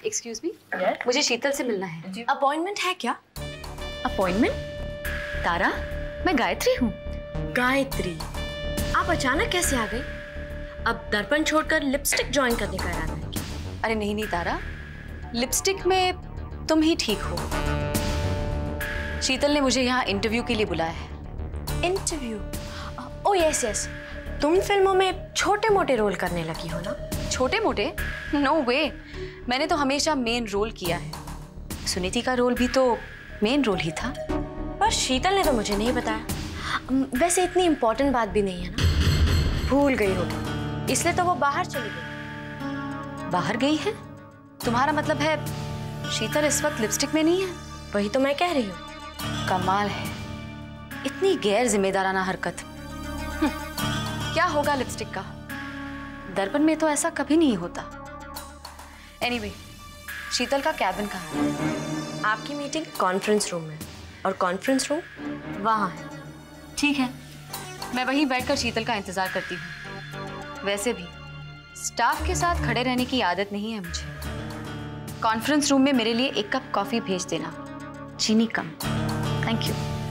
Excuse me, मुझे शीतल से मिलना है। अपॉइंटमेंट है क्या? अपॉइंटमेंट? तारा, मैं गायत्री हूँ। गायत्री, आप अचानक कैसे आ गई? अब दर्पण छोड़कर लिपस्टिक ज्वाइन करने का इरादा है क्या? अरे नहीं नहीं तारा, लिपस्टिक में तुम ही ठीक हो। शीतल ने मुझे यहाँ इंटरव्यू के लिए बुलाया है। इंटरव्यू? ओह यस यस, तुम फिल्मों में छोटे मोटे रोल करने लगी हो ना? छोटे मोटे? नो वे, मैंने तो हमेशा मेन रोल किया है। सुनीति का रोल भी तो मेन रोल ही था। पर शीतल ने तो मुझे नहीं बताया। वैसे इतनी इम्पोर्टेंट बात भी नहीं है ना, भूल गई होगी, इसलिए तो वो बाहर चली गई। बाहर गई है? तुम्हारा मतलब है शीतल इस वक्त लिपस्टिक में नहीं है? वही तो मैं कह रही हूँ। कमाल है, इतनी गैर जिम्मेदाराना हरकत। क्या होगा लिपस्टिक का? दर्पण में तो ऐसा कभी नहीं होता। एनीवे, शीतल का कैबिन कहाँ है? आपकी मीटिंग कॉन्फ्रेंस रूम में, और कॉन्फ्रेंस रूम वहाँ है। ठीक है, मैं वहीं बैठकर शीतल का इंतजार करती हूँ। वैसे भी स्टाफ के साथ खड़े रहने की आदत नहीं है मुझे। कॉन्फ्रेंस रूम में मेरे लिए एक कप कॉफी भेज देना, चीनी कम। Thank you.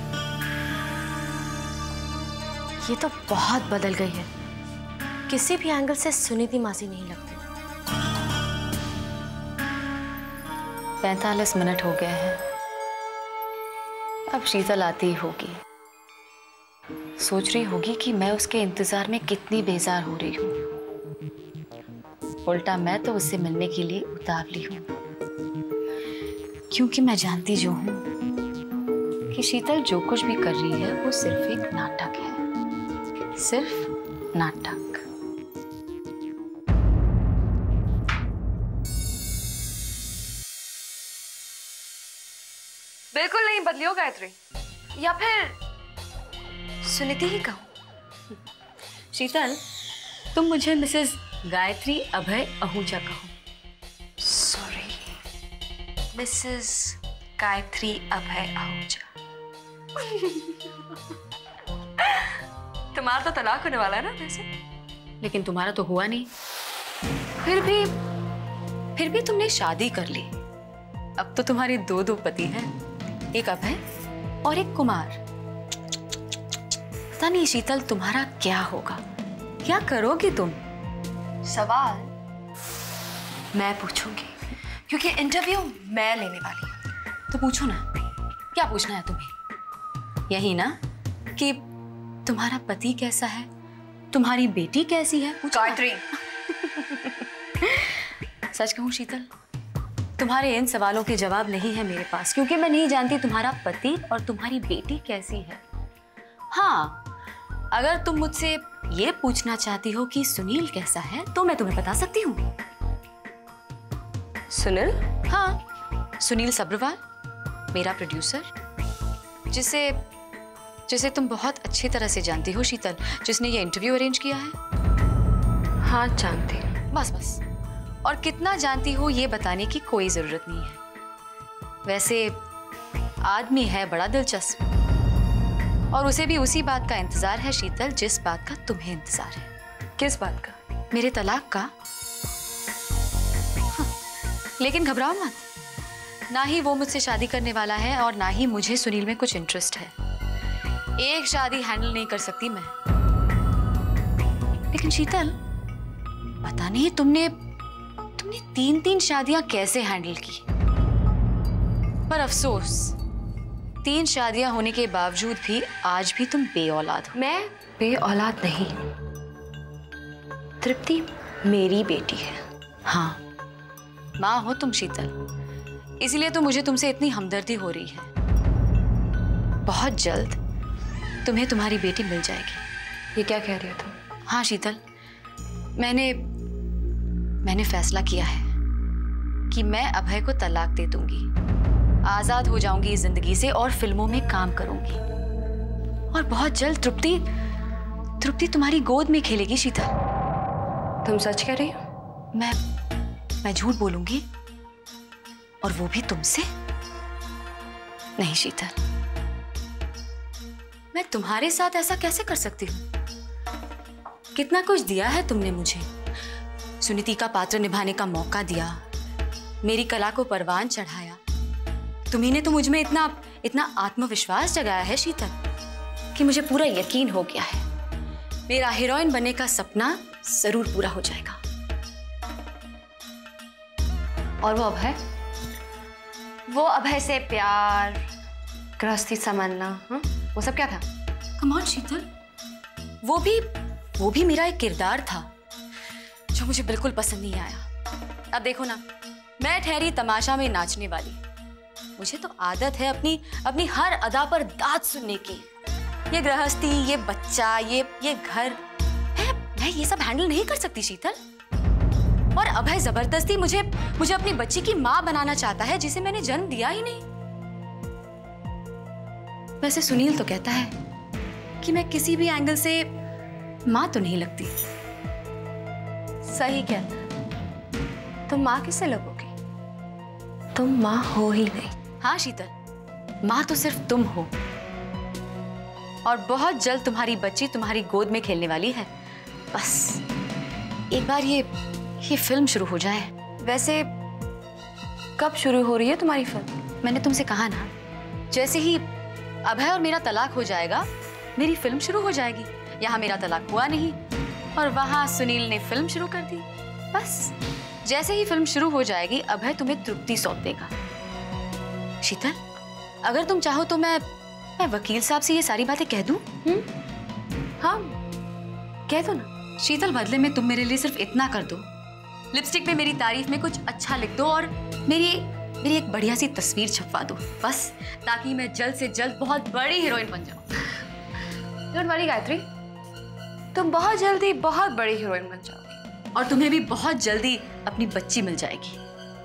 ये तो बहुत बदल गई है, किसी भी एंगल से सुनीति मासी नहीं लगती। 45 मिनट हो गए हैं, अब शीतल आती ही होगी। सोच रही होगी कि मैं उसके इंतजार में कितनी बेजार हो रही हूँ। उल्टा मैं तो उससे मिलने के लिए उतावली हूँ, क्योंकि मैं जानती जो हूँ कि शीतल जो कुछ भी कर रही है वो सिर्फ एक नाटक है, सिर्फ नाटक। बिल्कुल नहीं बदली हो गायत्री, या फिर सुनीति ही कहूं? शीतल, तुम मुझे मिसेस गायत्री अभय आहूजा कहो। Sorry, Mrs Gayatri Abhay Ahuja. तुम्हारा तो तलाक होने वाला है ना वैसे? लेकिन तुम्हारा तो हुआ नहीं। फिर भी तुमने शादी कर ली। अब तो तुम्हारे दो पति हैं, एक अभय और एक कुमार। पता नहीं शीतल तुम्हारा क्या होगा, क्या करोगी तुम? सवाल मैं पूछूंगी, क्योंकि इंटरव्यू मैं लेने वाली हूँ। तो पूछो ना, क्या पूछना है तुम्हें? यही ना कि तुम्हारा पति कैसा है, तुम्हारी बेटी कैसी है? गायत्री, सच कहूं शीतल, तुम्हारे इन सवालों के जवाब नहीं है मेरे पास, क्योंकि मैं नहीं जानती तुम्हारा पति और तुम्हारी बेटी कैसी है। हाँ, अगर तुम मुझसे ये पूछना चाहती हो कि सुनील कैसा है, तो मैं तुम्हें बता सकती हूँ। सुनील? हाँ, सुनील सब्रवाल, मेरा प्रोड्यूसर, जिसे तुम बहुत अच्छी तरह से जानती हो शीतल, जिसने ये इंटरव्यू अरेंज किया है। हाँ जानती हूँ। बस। और कितना जानती हो ये बताने की कोई जरूरत नहीं है। वैसे आदमी है बड़ा दिलचस्प, और उसे भी उसी बात का इंतजार है शीतल, जिस बात का तुम्हें इंतजार है। किस बात का? मेरे तलाक का। हाँ, लेकिन घबराओ मत, ना ही वो मुझसे शादी करने वाला है और ना ही मुझे सुनील में कुछ इंटरेस्ट है। एक शादी हैंडल नहीं कर सकती मैं। लेकिन शीतल, पता नहीं तुमने 3 शादियां कैसे हैंडल की। पर अफसोस, 3 शादियां होने के बावजूद भी आज भी तुम बेऔलाद हो। मैं बेऔलाद नहीं, तृप्ति मेरी बेटी है। हाँ, माँ हो तुम शीतल, इसलिए तो मुझे तुमसे इतनी हमदर्दी हो रही है। बहुत जल्द तुम्हें तुम्हारी बेटी मिल जाएगी। ये क्या कह रही हो तुम? हाँ शीतल, मैंने फैसला किया है कि मैं अभय को तलाक दे दूंगी, आजाद हो जाऊंगी इस जिंदगी से और फिल्मों में काम करूंगी। और बहुत जल्द तृप्ति तुम्हारी गोद में खेलेगी शीतल। तुम सच कह रही हो? मैं झूठ बोलूंगी, और वो भी तुमसे? नहीं शीतल, मैं तुम्हारे साथ ऐसा कैसे कर सकती हूँ? कितना कुछ दिया है तुमने मुझे, सुनीति का पात्र निभाने का मौका दिया, मेरी कला को परवान चढ़ाया। तुम्ही ने तो मुझ में इतना इतना आत्मविश्वास जगाया है शीतल कि मुझे पूरा यकीन हो गया है मेरा हीरोइन बनने का सपना जरूर पूरा हो जाएगा। और वो अभय से प्यार, गृहस्थी संभालना, वो सब क्या था? कम ऑन शीतल, वो भी मेरा एक किरदार था जो मुझे बिल्कुल पसंद नहीं आया। अब देखो ना, मैं ठहरी तमाशा में नाचने वाली। मुझे तो आदत है अपनी हर अदा पर दाद सुनने की। ये गृहस्थी, ये बच्चा, ये घर, मैं ये सब हैंडल नहीं कर सकती शीतल। और अभय जबरदस्ती मुझे अपनी बच्ची की माँ बनाना चाहता है जिसे मैंने जन्म दिया ही नहीं। वैसे सुनील तो कहता है कि मैं किसी भी एंगल से माँ तो नहीं लगती। सही कहता है। तुम माँ किससे लगोगी? तुम माँ हो ही नहीं। हाँ शीतल, माँ तो सिर्फ तुम हो। और बहुत जल्द तुम्हारी बच्ची तुम्हारी गोद में खेलने वाली है। बस एक बार ये फिल्म शुरू हो जाए। वैसे कब शुरू हो रही है तुम्हारी फिल्म? मैंने तुमसे कहा ना, जैसे ही अभय और मेरा तलाक हो जाएगा मेरी फिल्म शुरू हो जाएगी। यहाँ मेरा तलाक हुआ नहीं और वहां सुनील ने फिल्म शुरू कर दी। बस जैसे ही फिल्म शुरू हो जाएगी अभय तुम्हें तृप्ति सौंप देगा। शीतल, अगर तुम चाहो तो मैं वकील साहब से ये सारी बातें कह दूं? हाँ, कह दो ना। शीतल, बदले में तुम मेरे लिए सिर्फ इतना कर दो, लिपस्टिक में मेरी तारीफ में कुछ अच्छा लिख दो और मेरी एक बढ़िया सी तस्वीर छपवा दो, बस, ताकि मैं जल्द से जल्द बहुत बड़ी हीरोइन बन जाऊं। डोंट वरी गायत्री, तुम बहुत जल्दी बहुत बड़ी हीरोइन बन जाओगी और तुम्हें भी बहुत जल्दी अपनी बच्ची मिल जाएगी।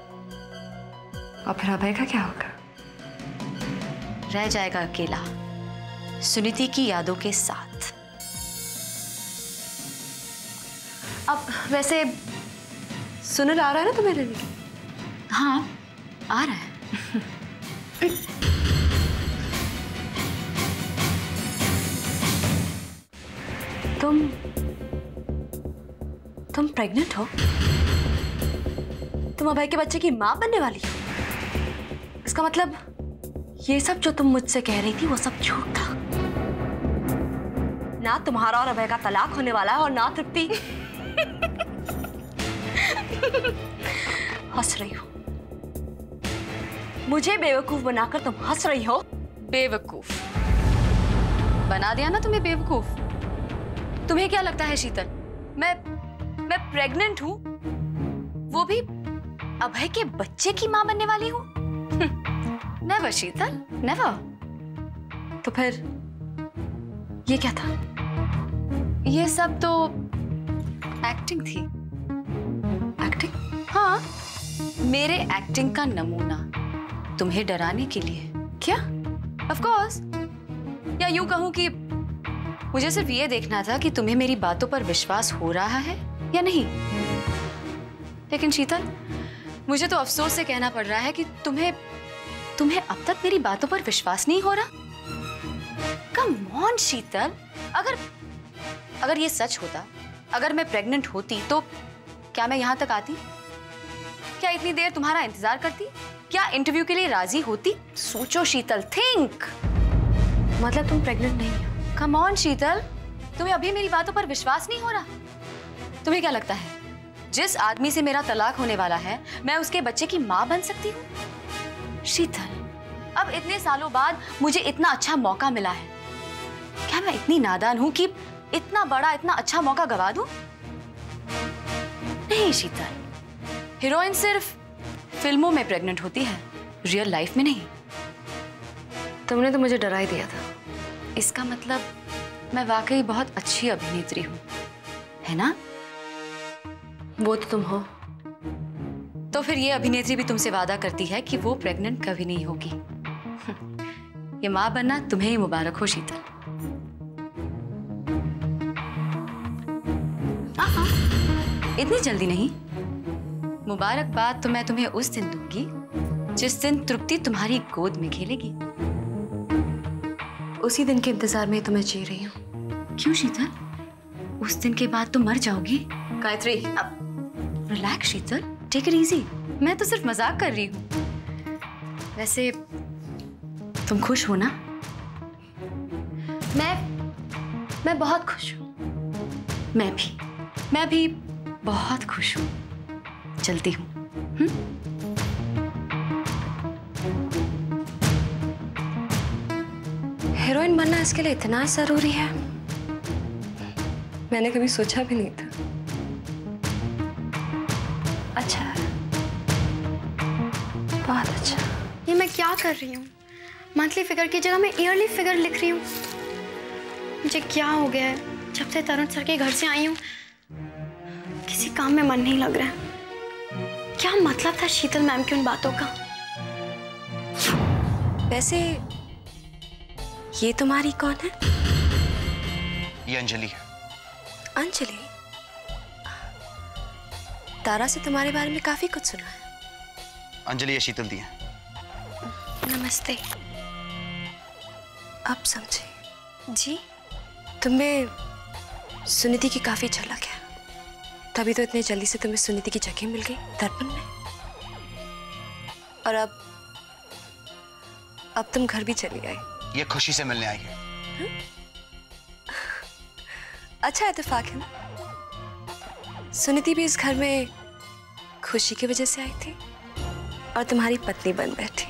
और फिर अभय का क्या होगा? रह जाएगा अकेला सुनीति की यादों के साथ। अब वैसे सुनील आ रहा है ना तुम्हें लेने? हाँ, आ रहा है। तुम प्रेग्नेंट हो? तुम अभय के बच्चे की माँ बनने वाली हो? इसका मतलब ये सब जो तुम मुझसे कह रही थी वो सब झूठ था। ना तुम्हारा और अभय का तलाक होने वाला है और ना तृप्ति। हंस रही हो? मुझे बेवकूफ बनाकर तुम हंस रही हो? बेवकूफ बना दिया ना तुम्हें बेवकूफ। तुम्हें क्या लगता है शीतल, मैं प्रेग्नेंट हूं, वो भी अभय के बच्चे की मां बनने वाली हूं? Never Sheetal, never. तो फिर ये क्या था? ये सब तो एक्टिंग थी। एक्टिंग? हाँ, मेरे एक्टिंग का नमूना तुम्हें डराने के लिए। क्या? ऑफ कोर्स, या यूं कहूं कि मुझे सिर्फ ये देखना था कि तुम्हें मेरी बातों पर विश्वास हो रहा है या नहीं। लेकिन शीतल, मुझे तो अफसोस से कहना पड़ रहा है कि तुम्हें अब तक मेरी बातों पर विश्वास नहीं हो रहा। कम ऑन शीतल, अगर ये सच होता, अगर मैं प्रेग्नेंट होती तो क्या मैं यहां तक आती? क्या इतनी देर तुम्हारा इंतजार करती? क्या इंटरव्यू के लिए राजी होती? सोचो शीतल, थिंक। मतलब तुम प्रेग्नेंट नहीं हो? कम ऑन शीतल, तुम्हें अभी मेरी बातों पर विश्वास नहीं हो रहा? तुम्हें क्या लगता है जिस आदमी से मेरा तलाक होने वाला है मैं उसके बच्चे की मां बन सकती हूँ? शीतल, अब इतने सालों बाद मुझे इतना अच्छा मौका मिला है, क्या मैं इतनी नादान हूं कि इतना बड़ा इतना अच्छा मौका गवा दूं? नहीं शीतल, हीरोइन सिर्फ फिल्मों में प्रेग्नेंट होती है, रियल लाइफ में नहीं। तुमने तो मुझे डरा ही दिया था। इसका मतलब मैं वाकई बहुत अच्छी अभिनेत्री हूँ, है ना? वो तो तुम हो। तो फिर ये अभिनेत्री भी तुमसे वादा करती है कि वो प्रेग्नेंट कभी नहीं होगी। ये मां बनना तुम्हें ही मुबारक हो शीतल। इतनी जल्दी नहीं, मुबारकबाद तो मैं तुम्हें उस दिन दूंगी जिस दिन तृप्ति तुम्हारी गोद में खेलेगी। उसी दिन के इंतजार में तो मैं जी रही हूँ। क्यों शीतल? उस दिन के बाद तो मर जाओगी। गायत्री, अब relax Sheetal, take it easy. मैं तो सिर्फ मजाक कर रही हूँ। वैसे तुम खुश हो ना? मैं बहुत खुश हूँ। मैं भी बहुत खुश हूँ। चलती हूँ। हीरोइन बनना इसके लिए इतना जरूरी है, मैंने कभी सोचा भी नहीं था। अच्छा, बहुत अच्छा। ये मैं क्या कर रही हूँ? मंथली फिगर की जगह मैं ईयरली फिगर लिख रही हूँ। मुझे क्या हो गया है? जब से तरुण सर के घर से आई हूँ किसी काम में मन नहीं लग रहा है। क्या मतलब था शीतल मैम की उन बातों का? वैसे ये तुम्हारी कौन है? ये अंजलि है। अंजलि? तारा से तुम्हारे बारे में काफी कुछ सुना है। अंजलि ये शीतल दी है। नमस्ते। अब समझे जी? तुम्हें सुनीति की काफी झलक है, तभी तो इतने जल्दी से तुम्हें सुनीति की जगह मिल गई दर्पण में। और अब तुम घर भी चली आई। ये खुशी से मिलने आई है। अच्छा इत्तेफाक है ना? सुनीति भी इस घर में खुशी की वजह से आई थी और तुम्हारी पत्नी बन बैठी।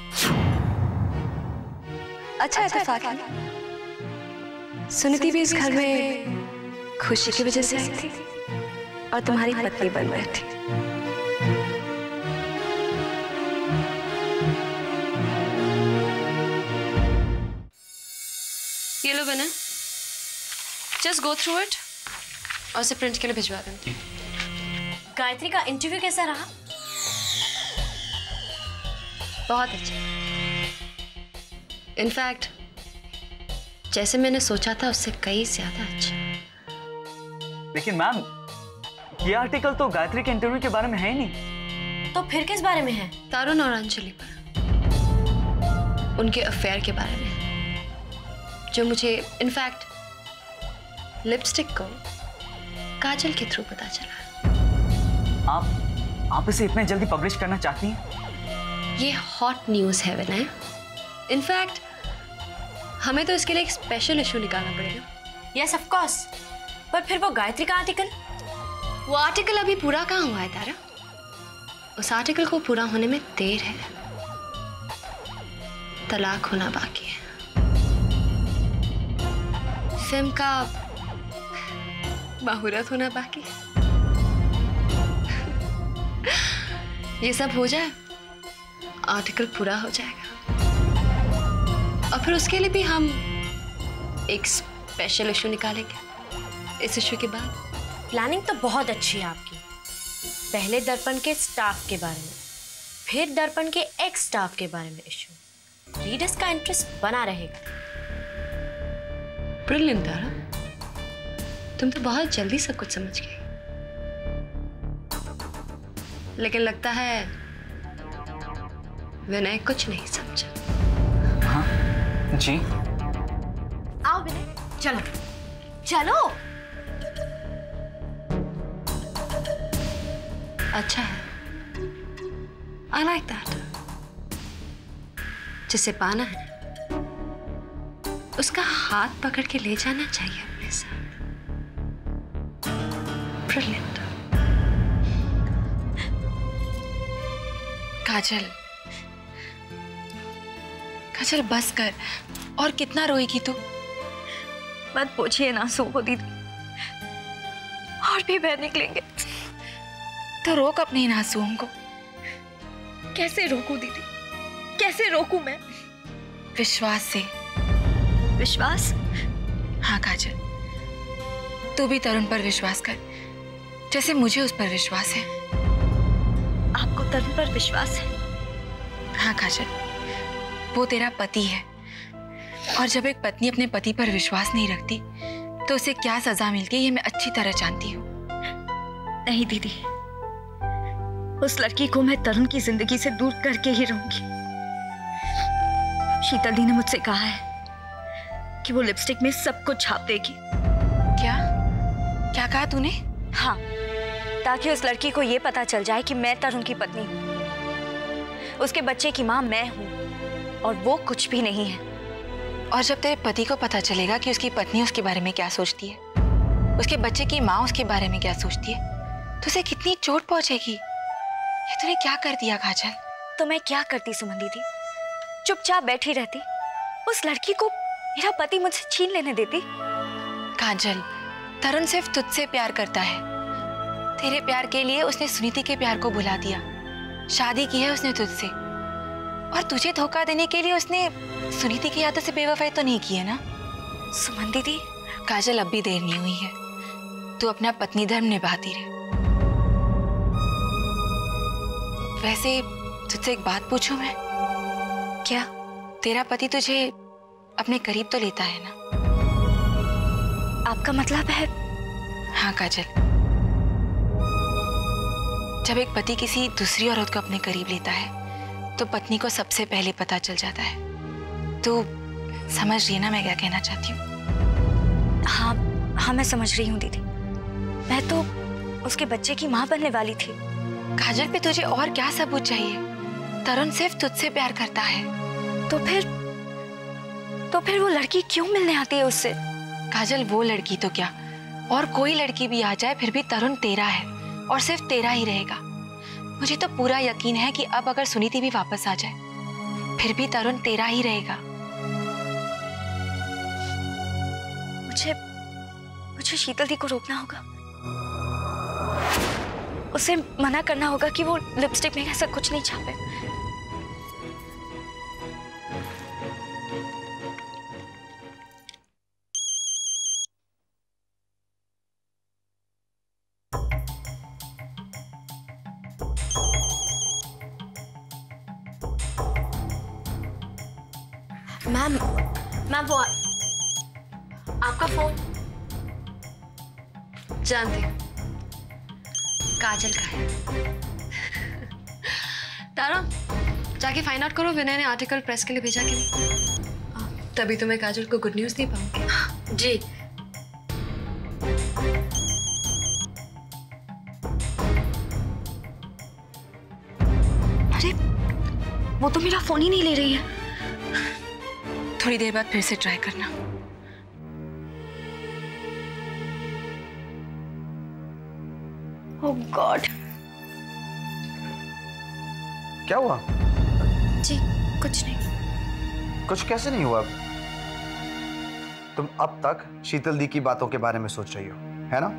अच्छा इत्तेफाक है ना? सुनीति भी इस घर में खुशी की वजह से आई थी और तुम्हारी पत्नी बन बैठी। ये लो बना, जस्ट गो थ्रू इट और उसे प्रिंट के लिए भिजवा देना। गायत्री का इंटरव्यू कैसा रहा? बहुत अच्छा। इनफैक्ट जैसे मैंने सोचा था उससे कई ज्यादा अच्छा। लेकिन मैम ये आर्टिकल तो गायत्री के इंटरव्यू के बारे में है ही नहीं। तो फिर किस बारे में है? तरुण और अंजलि पर, उनके अफेयर के बारे में, जो मुझे इनफैक्ट लिपस्टिक को काजल के थ्रू पता चला। आप इसे इतने जल्दी पब्लिश करना चाहती हैं? ये हॉट न्यूज है विनय। इनफैक्ट हमें तो इसके लिए एक स्पेशल इशू निकालना पड़ेगा। यस ऑफ कोर्स, पर फिर वो गायत्री का आर्टिकल, वो आर्टिकल अभी पूरा कहाँ हुआ है तारा? उस आर्टिकल को पूरा होने में देर है। तलाक होना बाकी है, फिल्म का मुहूर्त होना बाकी है। ये सब हो जाए, आर्टिकल पूरा हो जाएगा और फिर उसके लिए भी हम एक स्पेशल इशू निकालेंगे। इस इशू के बाद प्लानिंग तो बहुत अच्छी है आपकी। पहले दर्पण के स्टाफ के बारे में, फिर दर्पण के एक्स स्टाफ के बारे में इशू। रीडर्स का इंटरेस्ट बना रहेगा। ब्रिलियंट तारा, तुम तो बहुत जल्दी सब कुछ समझ गई। लेकिन लगता है विनय कुछ नहीं समझा। हाँ जी। आओ विनय, चलो चलो। अच्छा है, आई लाइक दैट। जिसे पाना है उसका हाथ पकड़ के ले जाना चाहिए अपने साथ। ब्रिलियंट। काजल, काजल बस कर। और कितना रोएगी तू? मत पूछिए ना सुबह दीदी, और भी बह निकलेंगे। तो रोक अपने इन आंसुओं को। कैसे रोकूं दीदी, कैसे रोकूं मैं? विश्वास से। विश्वास? हाँ काजल, तू भी तरुण पर विश्वास कर जैसे मुझे उस पर विश्वास है। आपको तरुण पर विश्वास है? हाँ काजल, वो तेरा पति है और जब एक पत्नी अपने पति पर विश्वास नहीं रखती तो उसे क्या सजा मिलती है ये मैं अच्छी तरह जानती हूँ। नहीं दीदी, उस लड़की को मैं तरुण की जिंदगी से दूर करके ही रहूंगी। शीतल दी ने मुझसे कहा है कि वो लिपस्टिक में सब कुछ छाप देगी। क्या क्या कहा तूने? हाँ, ताकि उस लड़की को ये पता चल जाए कि मैं तरुण की पत्नी हूँ। उसके बच्चे की माँ मैं हूँ और वो कुछ भी नहीं है। और जब तेरे पति को पता चलेगा कि उसकी पत्नी उसके बारे में क्या सोचती है, उसके बच्चे की माँ उसके बारे में क्या सोचती है, तो उसे कितनी चोट पहुंचेगी। ये तूने क्या कर दिया काजल? तो मैं क्या करती सुमन दीदी? चुपचाप बैठी रहती, उस लड़की को मेरा पति मुझसे छीन लेने देती। काजल, तरुण सिर्फ तुझसे प्यार करता है। तेरे प्यार के लिए उसने सुनीति के प्यार को भुला दिया। शादी की है उसने तुझसे, और तुझे धोखा देने के लिए उसने सुनीति की यादों से बेवफाई तो नहीं की है ना? सुमन दीदी, काजल, अब भी देर नहीं हुई है। तू अपना पत्नी धर्म निभाती रहे। वैसे तुझसे एक बात पूछूं मैं? क्या? तेरा पति तुझे अपने करीब तो लेता है ना? आपका मतलब है? हाँ काजल, जब एक पति किसी दूसरी औरत को अपने करीब लेता है तो पत्नी को सबसे पहले पता चल जाता है। तो समझ रही है ना मैं क्या कहना चाहती हूँ? हाँ, मैं समझ रही हूँ दीदी। मैं तो उसके बच्चे की माँ बनने वाली थी। काजल, पे तुझे और क्या सबूत चाहिए? तरुण सिर्फ तुझसे प्यार करता है। तो फिर वो लड़की क्यों मिलने आती है उससे? काजल, वो लड़की तो क्या, और कोई लड़की भी आ जाए फिर भी तरुण तेरा है और सिर्फ तेरा ही रहेगा। मुझे तो पूरा यकीन है कि अब अगर सुनीति भी वापस आ जाए फिर भी तरुण तेरा ही रहेगा। मुझे शीतल दी को रोकना होगा। उसे मना करना होगा कि वो लिपस्टिक में ऐसा कुछ नहीं छापे। मैम वो आपका फोन जानते हैं काजल का है। तारा, जाके फाइंड आउट करो विनय ने आर्टिकल प्रेस के लिए भेजा कि नहीं। तभी तो मैं काजल को गुड न्यूज़ दे पाऊंगी। जी। अरे वो तो मेरा फोन ही नहीं ले रही है। थोड़ी देर बाद फिर से ट्राई करना। ओह गॉड, क्या हुआ? जी कुछ नहीं। कुछ कैसे नहीं हुआ? तुम अब तक शीतल दी की बातों के बारे में सोच रही हो, है ना?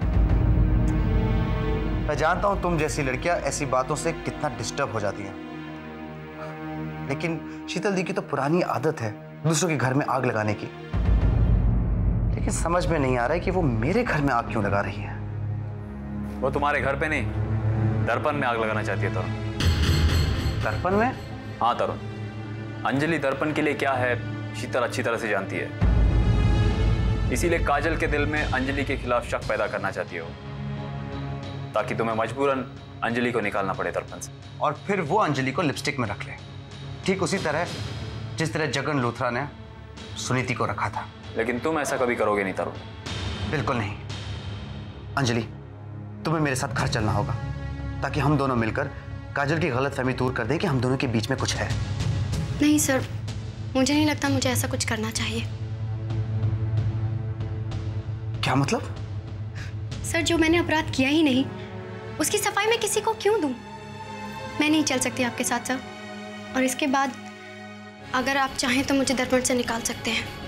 मैं जानता हूं तुम जैसी लड़कियां ऐसी बातों से कितना डिस्टर्ब हो जाती हैं, लेकिन शीतल दी की तो पुरानी आदत है दूसरों के घर में आग लगाने की। लेकिन समझ में नहीं आ रहा है कि वो मेरे घर में आग क्यों लगा रही है। वो तुम्हारे घर पे नहीं, दर्पण में आग लगाना चाहती है तरुण। दर्पण में? हाँ तरुण, अंजलि दर्पण के लिए क्या है शीतल अच्छी तरह से जानती है। इसीलिए काजल के दिल में अंजलि के खिलाफ शक पैदा करना चाहती है वो, ताकि तुम्हें मजबूरन अंजलि को निकालना पड़े दर्पण से, और फिर वो अंजलि को लिपस्टिक में रख ले, ठीक उसी तरह जिस तरह जगन लूथरा ने सुनीति को रखा था। लेकिन तुम ऐसा कभी करोगे नहीं तरुण। बिल्कुल नहीं। अंजलि, तुम्हें मेरे साथ घर चलना होगा ताकि हम दोनों मिलकर काजल की गलतफहमी दूर कर दें कि हम दोनों के बीच में कुछ है। नहीं सर, मुझे नहीं लगता मुझे ऐसा कुछ करना चाहिए। क्या मतलब? सर, जो मैंने अपराध किया ही नहीं उसकी सफाई मैं किसी को क्यों दूं? मैं नहीं चल सकती आपके साथ सर, और इसके बाद अगर आप चाहें तो मुझे दर्पण से निकाल सकते हैं।